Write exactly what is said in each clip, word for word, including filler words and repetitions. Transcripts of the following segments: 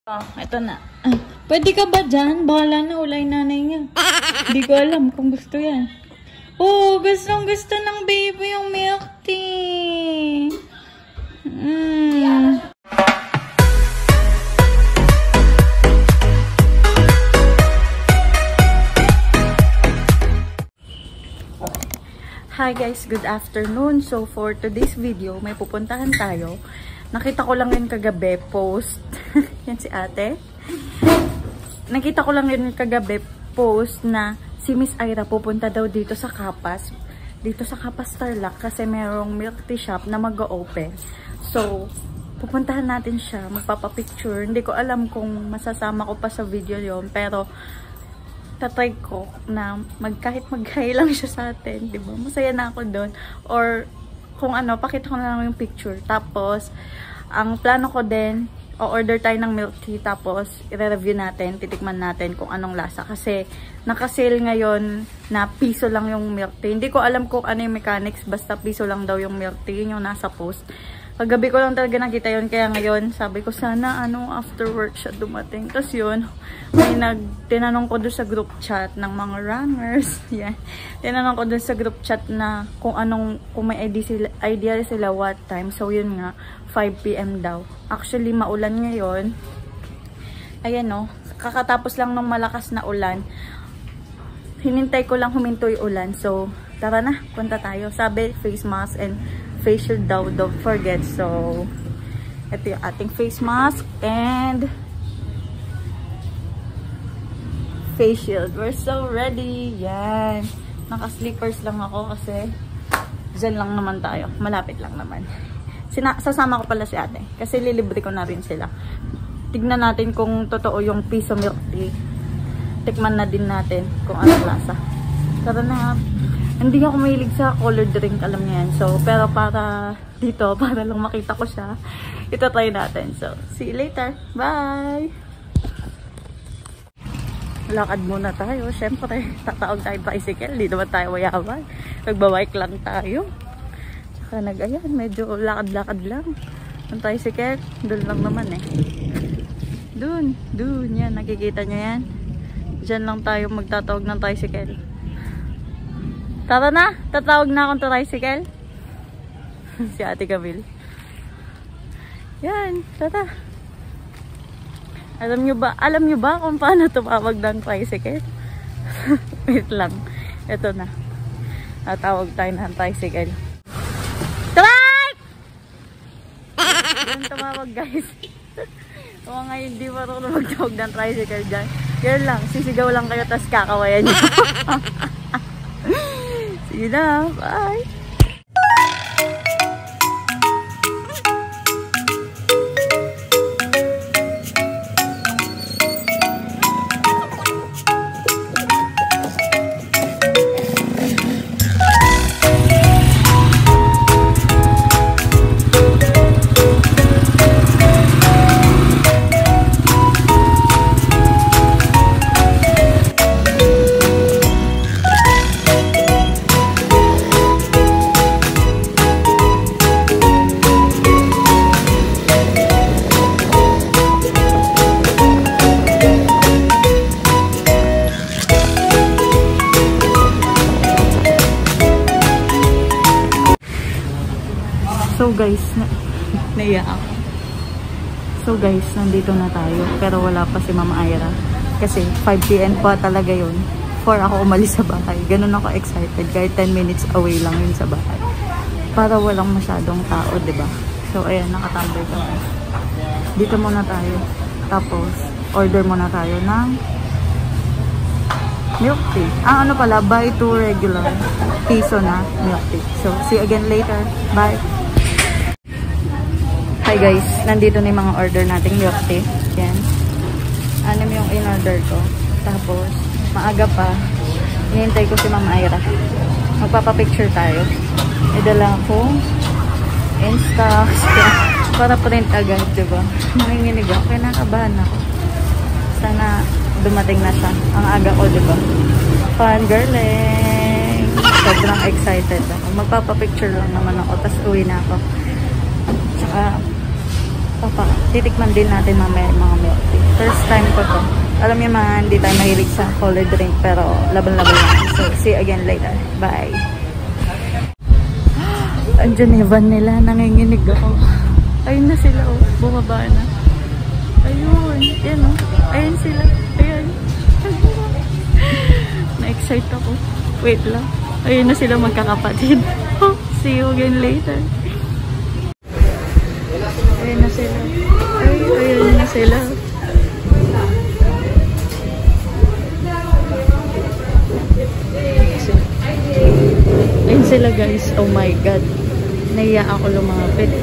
Oh, ito na. Ah, pwede ka ba dyan? Bahala na, ulay nanay niya. Hindi ko alam kung gusto yan. Oh, gustong gusto ng baby yung milk tea. Mm. Hi guys, good afternoon. So for today's video, may pupuntahan tayo. Nakita ko lang yun kagabi, post. Yan si ate. Nakita ko lang yun kagabi, post na si Miss Ira pupunta daw dito sa Kapas. Dito sa Kapas Tarlac kasi merong milk tea shop na mag-o-open. So, pupuntahan natin siya, magpapapicture. Hindi ko alam kung masasama ko pa sa video yon, pero tatry ko na mag, kahit mag-hi lang siya sa atin, diba? Masaya na ako doon. Or kung ano, pakita ko na lang yung picture. Tapos, ang plano ko din, o-order tayo ng milk tea. Tapos, i-review natin, titikman natin kung anong lasa. Kasi, naka-sale ngayon na piso lang yung milk tea. Hindi ko alam kung ano yung mechanics, basta piso lang daw yung milk tea. Yun yung nasa post. Kagabi ko lang talaga nakita yun. Kaya ngayon, sabi ko sana, ano, after work siya dumating. Tapos yun, may nag, tinanong ko doon sa group chat ng mga runners. Yan. Tinanong ko doon sa group chat na kung anong, kung may idea sila, idea sila what time. So yun nga, five p m daw. Actually, maulan ngayon. Ayan o, kakatapos lang ng malakas na ulan. Hinintay ko lang huminto yung ulan. So, tara na, punta tayo. Sabi, face mask and face shield daw, don't forget. So, ito yung ating face mask and face shield. We're so ready. Yan. Naka-slippers lang ako kasi dyan lang naman tayo. Malapit lang naman. Sina sasama ko pala si ate kasi lilibre ko na rin sila. Tignan natin kung totoo yung piso milk tea. Tikman na din natin kung anong lasa. Tara na. Hindi ako mahilig sa colored drink, alam niya yan. So, pero para dito, para lang makita ko siya, ito try natin. So, see you later. Bye! Lakad muna tayo. Siyempre, tatawag tayo bicycle. Hindi naman tayo mayaman. Nagbabike lang tayo. Tsaka nag-ayan, medyo lakad-lakad lang. Ang tricycle, doon lang naman eh. Doon, doon, yan. Nakikita nyo yan. Diyan lang tayo magtatawag ng tricycle. Tara na, tatawag na akong tricycle. Si Ate Camille. Yan, tara. Alam nyo ba, alam nyo ba kung paano tumawag ng tricycle? Wait lang. Ito na. Tatawag tayo ng tricycle. Try! Yan tumawag guys. O nga hindi marunong magtawag ng tricycle dyan. Yan lang, sisigaw lang kayo tas kakawayan nyo. Sige na, bye! So guys, na naiya ako. So guys, nandito na tayo. Pero wala pa si Mama Ira. Kasi five p m pa talaga yun. four ako umalis sa bahay. Ganun ako excited. Kahit ten minutes away lang yun sa bahay. Para walang masyadong tao, diba? So ayan, nakatambay kami. Dito muna tayo. Tapos, order muna tayo ng milk tea. Ah, ano pala? Buy two regular. Piso na milk tea. So, see you again later. Bye! Hi guys, nandito na yung mga order nating milk tea. Yan. Anim yung in-order ko. Tapos, maaga pa, hinihintay ko si Mama Ira. Magpapapicture tayo. Idala ko Instax para print agad, diba? Nanginginig ako, kaya nakabahan ako. Sana dumating na siya. Ang aga ko, diba? Fun girling! Sobrang excited ako. Magpapapicture lang naman ako, tas uwi na ako. Tsaka, Papa, titikman din natin mamaya yung mga milk tea. First time ko to. Alam niyo mga hindi tayo mahilig sa colored drink pero laban-laban lang. So, see you again later. Bye! Andiyan yung van nila. Nanginginig ako. Ayun na sila oh. Bumaba na. Ayun. Yan oh. Ayun sila. Ayun. Na-excite ako. Wait lang. Ayun na sila magkakapatid. See you again later. Ayun na sila. Ay, ayun na sila. Ayun sila guys. Oh my God. Naiya ako lumapit.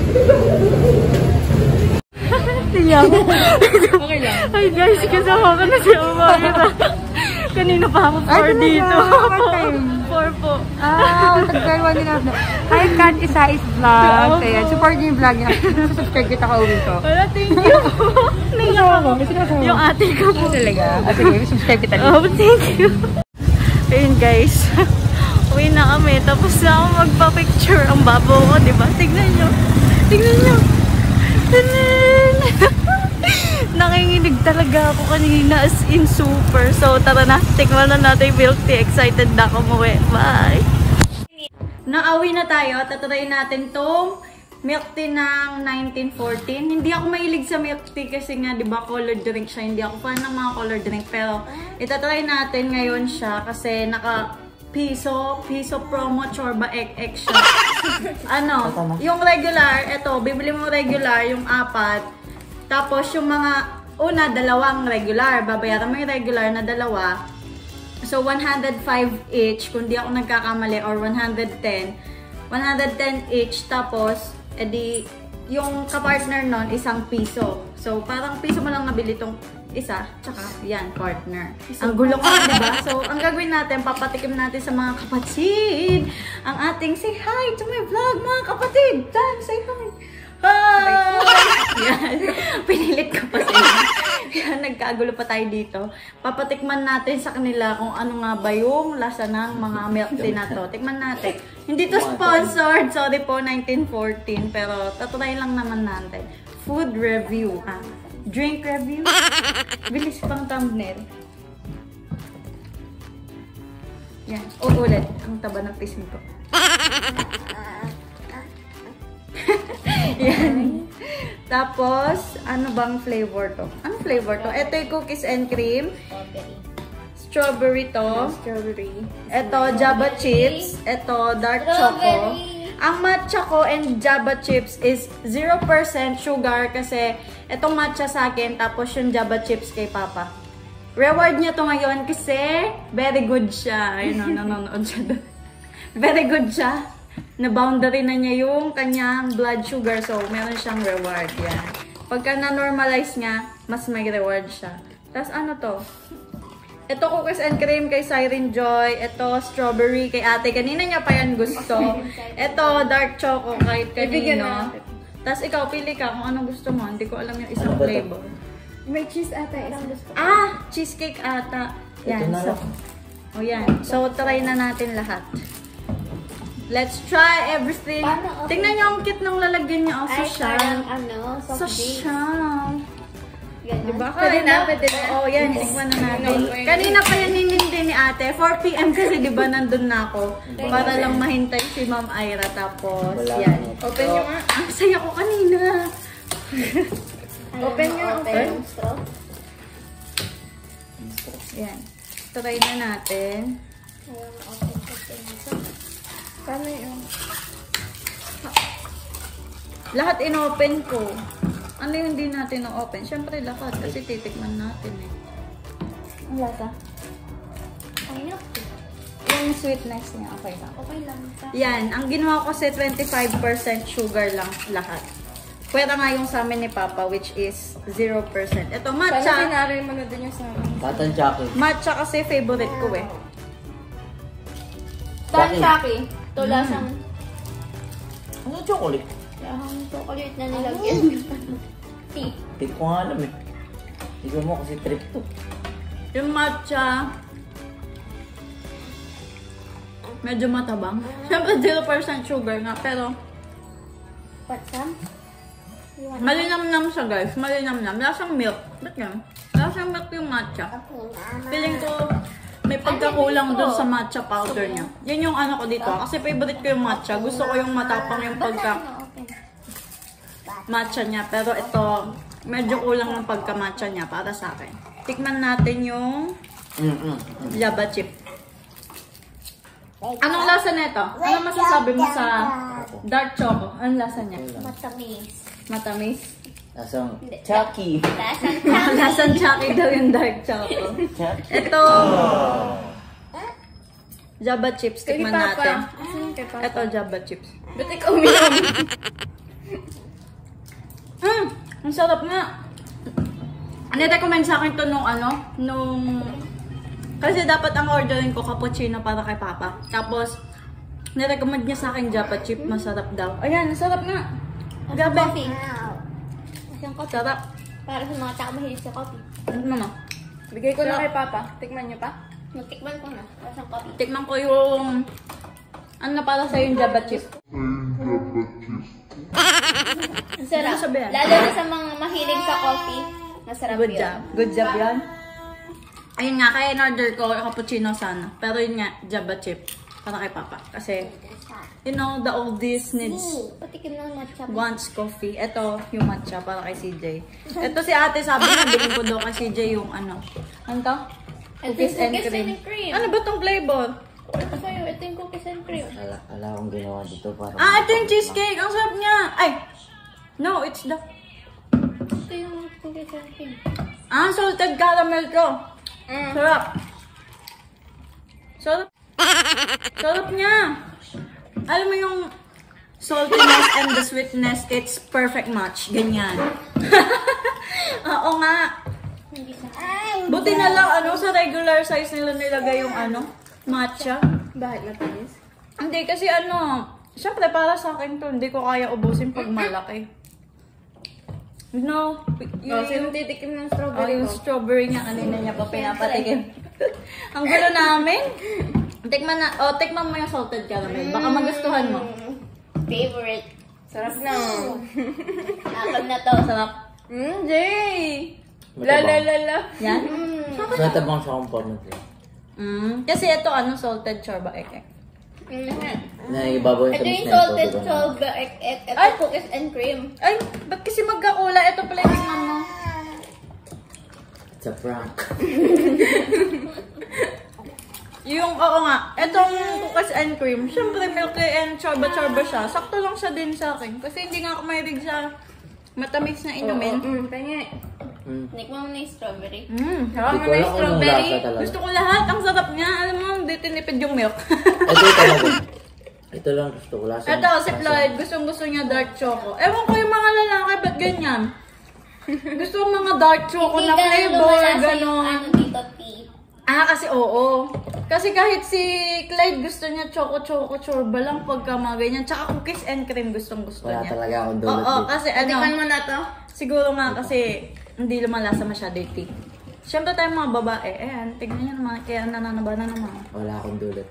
Naiya ako. Okay lang. Ay guys, kasama ko na si Umayra. Kanina pa ako four dito. four po. Ah, tag-girl one and a half na. Hi, Kat Isa is vlog. Kaya, support niyo yung vlog niya. Subscribe kita ka-uwi ko. Wala, thank you. Naiya ako. Yung ate ko po. Talaga? Ah, sige, subscribe kita dito. Oh, thank you. Ayun guys. Uwi na kami. Tapos na ako magpa-picture. Ang babo ko, diba? Tignan nyo. Tignan nyo. Tignan. Nanginginig talaga ako kanina as in super. So tara na. Tikman na natin yung milk tea. Excited na ako muwi. Bye. Naawi na tayo. Tatry natin tong milk tea ng nineteen fourteen. Hindi ako mahilig sa milk tea kasi nga, di ba, colored drink siya. Hindi ako fan ng mga colored drink. Pero itatry natin ngayon siya kasi naka piso, piso promo chorba egg egg siya. Ano, yung regular, eto, bibili mo regular, yung apat. Tapos yung mga, una, dalawang regular. Babayaran mo yung regular na dalawa. So, one hundred five each, kung di ako nagkakamali, or one hundred ten. one hundred ten each, tapos, edi, yung kapartner nun, isang piso. So, parang piso mo lang nabili tong isa, tsaka yan, partner. Ang gulo ko, diba? So, ang gagawin natin, papatikim natin sa mga kapatid. Ang ating say hi to my vlog, mga kapatid. Dan, say hi. Hi! Yan. Pinilit ko pa sila. Yan, nagkagulo pa tayo dito. Papatikman natin sa kanila kung ano nga ba yung lasa ng mga milk tea na to. Tikman natin. Hindi to sponsored. Sorry po, nineteen fourteen. Pero, tatry lang naman natin. Food review. Ah, drink review. Bilis pang thumbnail. Yan. O, ulit. Ang taba ng pisngi ko. Yan. Tapos, ano bang flavor to? Ano flavor to? Ito yung cookies and cream. Strawberry to. Strawberry. Ito, Java chips. Ito, dark choco. Ang matcha ko and Java chips is zero percent sugar kasi itong matcha sa akin, tapos yung Java chips kay Papa. Reward niya to ngayon kasi very good siya. Ayun, nanonood siya doon. Very good siya. Na-boundary na niya yung kanyang blood sugar. So, meron siyang reward. Yan. Pagka na-normalize nga, mas may reward siya. Tapos, ano to? Ito, cookies and cream kay Siren Joy. Ito, strawberry kay ate. Kanina niya pa yan gusto. Ito, dark choco kahit kanino. Tapos, ikaw, pili ka kung anong gusto mo. Hindi ko alam yung isang flavor. May cheese ata. Ilang gusto. Ah! Cheesecake ata. Yan. So, o yan. So, try na natin lahat. Let's try everything. Paano, okay. Tingnan niyo ang kit ng lalagyan niya. Oh, social. Ay, parang ano, soft drinks. Social. Diba? Pwede na, pwede na. Oo, yan. Tikman na natin. Kanina pa yan ninindi ni ate. four p m kasi diba nandun na ako. Para lang mahintay si Ma'am Ira. Tapos, yan. Open nyo nga. Ang saya ko kanina. Open nyo, open. Yan. Try na natin. Paano yun? Lahat in-open ko. Ano yung hindi natin na-open? Siyempre lahat kasi titikman natin eh. Ang lasa? Ay, Yung sweetness niya, okay lang. okay lang. Yan, ang ginawa ko kasi twenty-five percent sugar lang lahat. Pwede nga yung sa amin ni Papa which is zero percent. Ito, matcha. Sana sinarin mo na din yung sa amin. Cotton chocolate. Matcha kasi favorite ko eh. Tanchaki. Ito lasang. Ano chocolate? Lasang chocolate na nilagyan. Tea. Hindi ko nga alam eh. Hindi mo kasi trip to. Yung matcha, medyo matabang. Siyempre zero percent sugar nga, pero Patsam? Malinamnam siya guys. Malinamnam. Lasang milk. Ba't yan? Lasang milk yung matcha. Feeling ko may pagkakulang dun sa matcha powder niya. Yan yung ano ko dito. Kasi favorite ko yung matcha. Gusto ko yung matapang yung pagka matcha niya. Pero ito, medyo kulang ng pagka matcha niya para sa akin. Tikman natin yung Java chip. Anong lasa nito? Ano masasabi mo sa dark choco? Anong lasa niya? Matamis. Matamis? Lasang Chucky. Lasang Lasang Chucky daw yung dark choco. Ito, Java chips. Tikman natin. Ito, Java chips. Ba't ikaw uminom? Mm, ang sarap nga. Nirecommend sa akin to nung ano, nung... Kasi dapat ang ordering ko cappuccino para kay Papa. Tapos, nirecommend niya sa akin Java chip. Masarap daw. Ayan, sarap nga. Gabi. Coffee. Lasang coffee. Sarap. Para sa mga tao mahilig sa coffee. Ano mama? Bigay ko na kay Papa. Tikman niyo pa? Natikman ko na. Lasang coffee. Tikman ko yung... Ano na para sa yung Java chip. Ang sarap. Ano sabihin? Lalo na sa mga mahilig sa coffee. Masarap Good yun. job. Good job yan. Ayun nga, kaya in-order ko cappuccino sana. Pero yun nga, Java chip. Para kay Papa. Kasi, you know, the oldies needs, Patikim ng matcha. wants coffee. Ito, yung matcha para kay C J. Ito si ate, sabi na, bilhin ko daw kay C J yung ano. Ano to? Cookies and Cookies cream. and cream. Ano ba tong flavor? Ito sa'yo, ito yung cookies and cream. Ala, ala akong ginawa dito para... Ah, ito yung cheesecake. Ang sarap niya. Ay! No, it's the... Ito yung cookies and cream. Ah, salted caramel to. Mm. Sarap. Sarap. Sarap niya. Alam mo yung saltiness and the sweetness, it's perfect match. Ganyan. Oo nga. Hindi sa... Buti na lang, ano, sa regular size nila nilagay yung ano, matcha. Bakit matamis? Hindi, kasi ano, syempre para sa akin to, hindi ko kaya ubusin pag malaki. No, Yung, yung, sino titikim ng oh, strawberry yung ko? strawberry niya kanina niya pa pinapatikim. Ang gulo namin. Tikman na, oh, tikman mo yung salted caramel. Baka magustuhan mo. Favorite. Sarap na. Akin na to. Sarap. Mm, Jay! Matabang. La la la la. Yan. Natabang siya kung pamit. Mm, kasi ito, ano, salted chorba egg. Mhm. Naibabaw yung Ito tamis yung na salted ito. chalba. Ito Ay! cookies and cream. Ay, ba't kasi magkakula? Ito pala yung mama. It's a prank. Yung, oo nga, itong cookies and cream, syempre milky and chorba-chorba siya. Sakto lang siya din sa akin. Kasi hindi nga ako mahilig sa matamis na inumin. Mm, pengi. Mm. Tikman mo na yung strawberry. Mm, Sarap Hindi mo ko na alam yung kung anong strawberry. lasa talaga. gusto ko lahat. Ang sarap niya. Alam mo, hindi tinipid yung milk. Ito yung talaga. Ito lang gusto ko. Lasa. Ito, si Floyd, gustong gusto niya dark choco. Ewan ko yung mga lalaki, ba't ganyan? Gusto ko mga dark choco na Hindi flavor, lumala sa yung gano'n. ano dito, tea. Ah, kasi oo. Kasi kahit si Clyde gusto niya choco-choco chorba lang pagka mga ganyan. Tsaka cookies and cream gustong gusto Wala niya. talaga akong dulot Oo, dito. kasi ano, Tikman mo na to. siguro nga kasi hindi lumalasa masyado yung tea. Siyempre tayong mga babae, ayan, tignan niyo naman, kaya nananaba na naman. Wala akong dulot.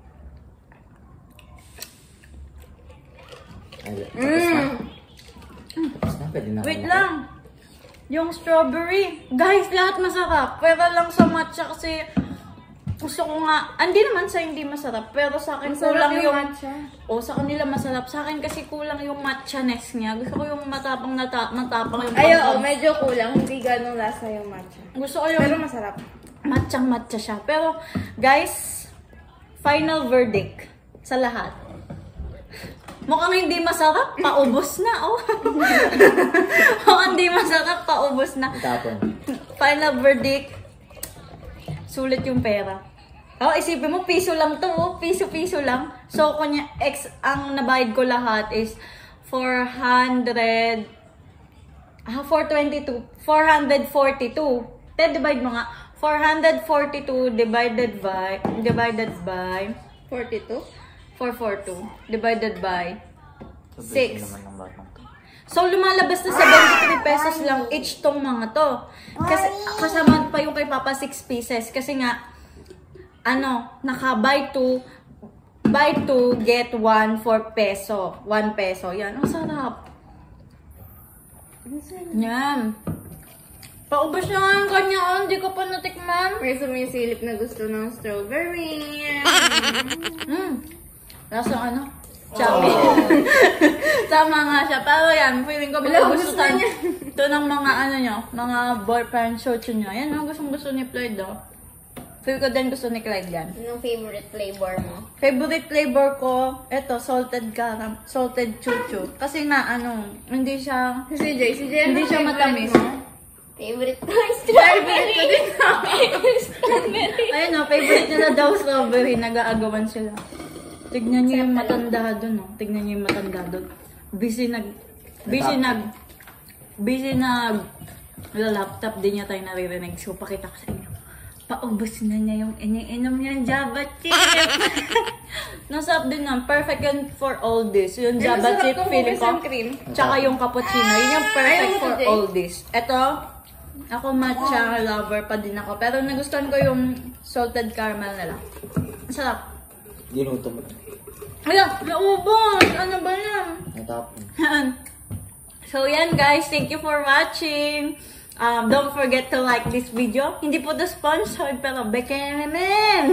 Ay, tapos na. Tapos na, pwede na. Wait kayo. lang! Yung strawberry. Guys, lahat masarap. Pero lang sa matcha kasi gusto ko nga, hindi naman sa hindi masarap, pero sa akin Masarap kulang yung yung, matcha. o sa kanila masarap. Sa akin kasi kulang yung matcha-ness niya. Gusto ko yung matapang nata matapang yung Ay, pagka- oo, medyo kulang. Hindi ganong lasa yung matcha. Gusto ko yung Pero masarap. matchang matcha siya. Pero, guys, final verdict sa lahat. Mukhang hindi masarap, paubos na, oh. Mukhang hindi masarap, paubos na. Tapon. Final verdict, sulit yung pera. Oh, isipin mo, piso lang to, oh. Piso-piso lang. So, kunya, ex, ang nabayad ko lahat is four hundred, ah, four twenty-two, four forty-two. Then, divide mo nga, four forty-two divided by, divided by, forty-two? four forty-two divided by six. Naman ng batang to. So, lumalabas na seventy-three pesos lang each tong mga to. Kasi, kasama pa yung kay Papa six pieces. Kasi nga, ano, naka-buy two, buy two, get one for peso. one peso. Yan, ang sarap. Yan. Paubos na nga yung kanya, oh. Hindi ko pa natikman. May sumisilip na gusto ng strawberry. Mm. Lasang ano? Chubby. Tama nga siya. Pero yan, feeling ko magugustuhan ito ng mga ano nyo, mga boyfriend shochu nyo. Yan, ang gustong gusto ni Floyd, oh. Feel ko din gusto ni Clyde yan. Anong favorite flavor mo? Favorite flavor ko, eto, salted caram, salted chuchu. Kasi na, ano, hindi siya, Si J, si J, hindi siya matamis. Favorite ko ay strawberry. Strawberry. Ayun o, favorite nila daw strawberry, nag-aagawan sila. Tignan niyo yung matanda doon, no? Tignan niyo yung matanda doon. Busy nag, busy nag, busy nag, laptop din niya tayo naririnig. So, pakita ko sa inyo. Paubos na niya yung iniinom niyang Java chip. Nasap din na, perfect yan for all this. Yung Java chip, feeling ko. Tsaka yung cappuccino, yun yung perfect for all this. Ito, ako matcha lover pa din ako. Pero nagustuhan ko yung salted caramel nila. Sarap. Ginuto mo. Ayan, naubos! Ano ba yan? Natapon. So yan guys, thank you for watching. Um, don't forget to like this video. Hindi po to sponsored, pero beke naman.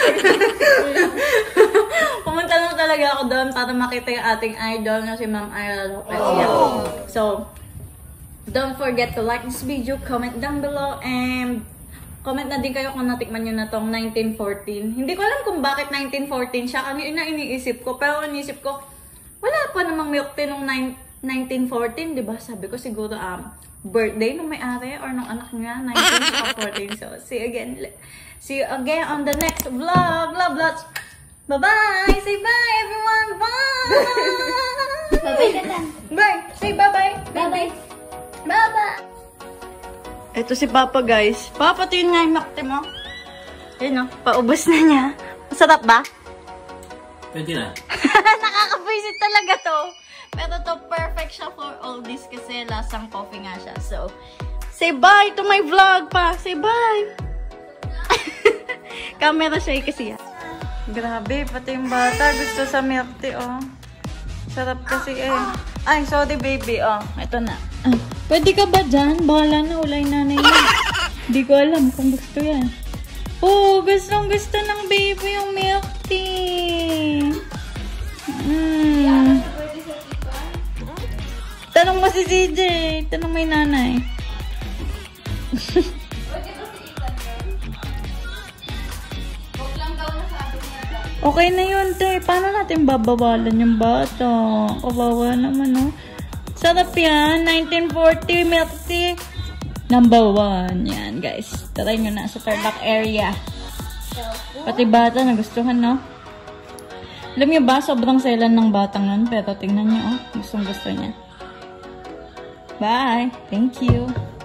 Pumunta lang talaga ako doon para makita yung ating idol na si Ma'am Ira Lopez. Oh. So, don't forget to like this video, comment down below, and comment na din kayo kung natikman nyo na tong nineteen fourteen. Hindi ko alam kung bakit nineteen fourteen siya. Kanina iniisip ko, pero iniisip ko, wala pa namang milk tea nung nineteen fourteen, diba? Sabi ko siguro, um, birthday nung may-ari or nung anak niya, nineteen fourteen. So, see you again. See you again on the next vlog. Love lots. Bye-bye! Say bye, everyone! Bye! Bye-bye ka lang. Bye! Say bye-bye! Bye-bye. Bye-bye. Ito si Papa, guys. Papa, ito yun nga yung makte mo. Ayun, no? Paubos na niya. Masarap ba? Pwede na. Nakaka-visit talaga to. Pero to perfect siya for all this kasi lasang coffee nga siya. So, say bye to my vlog pa. Say bye. Camera siya kasi yan. Grabe, pati yung bata gusto sa milk tea, oh. Sarap kasi eh. Ay, sorry baby, oh. Ito na. Ah, pwede ka ba dyan? Bahala na, ulay nanay yan. Hindi ko alam kung gusto yan. Oh, gustong gusto ng baby yung milk tea. Mm. Tanong mo si C J. Tanong mo yung nanay. Okay na yun, te. Paano natin babawalan yung bata? Kawawa naman, no? Sarap yan. nineteen forty milk tea. Number one. Yan, guys. Try nyo na sa Tarlac area. Pati bata, nagustuhan, no? Alam niyo ba, sobrang selan ng batang nun. Pero tingnan niyo, oh. Gustong gusto niya. Bye. Thank you.